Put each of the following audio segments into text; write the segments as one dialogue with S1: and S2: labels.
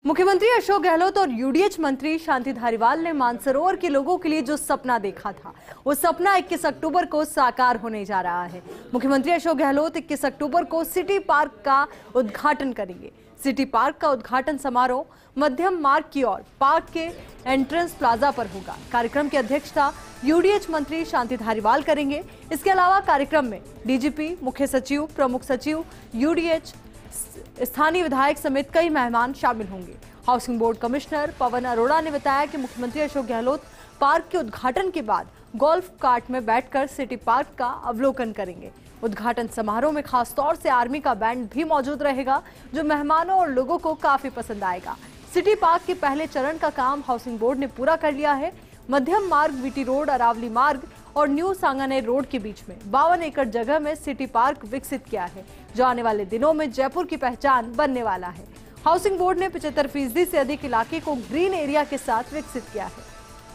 S1: मुख्यमंत्री अशोक गहलोत और यूडीएच मंत्री शांति धारीवाल ने मानसरोवर के लोगों के लिए जो सपना देखा था, वो सपना 21 अक्टूबर को साकार होने जा रहा है। मुख्यमंत्री अशोक गहलोत 21 अक्टूबर को सिटी पार्क का उद्घाटन करेंगे। सिटी पार्क का उद्घाटन समारोह मध्यम मार्ग की ओर पार्क के एंट्रेंस प्लाजा पर होगा। कार्यक्रम की अध्यक्षता यूडीएच मंत्री शांति धारीवाल करेंगे। इसके अलावा कार्यक्रम में डीजीपी, मुख्य सचिव, प्रमुख सचिव, यूडीएच, स्थानीय विधायक समेत कई मेहमान शामिल होंगे। Housing board commissioner Pawan Arora ने बताया कि मुख्यमंत्री अशोक गहलोत पार्क के उद्घाटन के बाद गोल्फ कार्ट में बैठकर सिटी पार्क का अवलोकन करेंगे। उद्घाटन समारोह में खास तौर से आर्मी का बैंड भी मौजूद रहेगा, जो मेहमानों और लोगों को काफी पसंद आएगा। सिटी पार्क के पहले चरण का काम हाउसिंग बोर्ड ने पूरा कर लिया है। मध्यम मार्ग, वीटी रोड, अरावली मार्ग और न्यू सांगानेर रोड के बीच में 52 एकड़ जगह में सिटी पार्क विकसित किया है, जो आने वाले दिनों में जयपुर की पहचान बनने वाला है। हाउसिंग बोर्ड ने 75% से अधिक इलाके को ग्रीन एरिया के साथ विकसित किया है।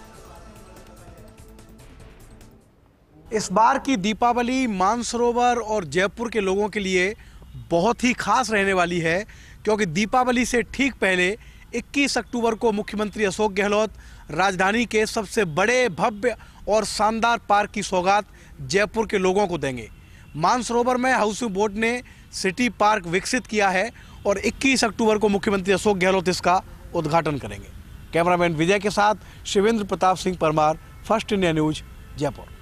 S2: इस बार की दीपावली मानसरोवर और जयपुर के लोगों के लिए बहुत ही खास रहने वाली है, क्योंकि दीपावली से ठीक पहले 21 अक्टूबर को मुख्यमंत्री अशोक गहलोत राजधानी के सबसे बड़े, भव्य और शानदार पार्क की सौगात जयपुर के लोगों को देंगे। मानसरोवर में हाउसिंग बोर्ड ने सिटी पार्क विकसित किया है और 21 अक्टूबर को मुख्यमंत्री अशोक गहलोत इसका उद्घाटन करेंगे। कैमरामैन विजय के साथ Shivendra Pratap Singh Parmar, first India news, Jaipur.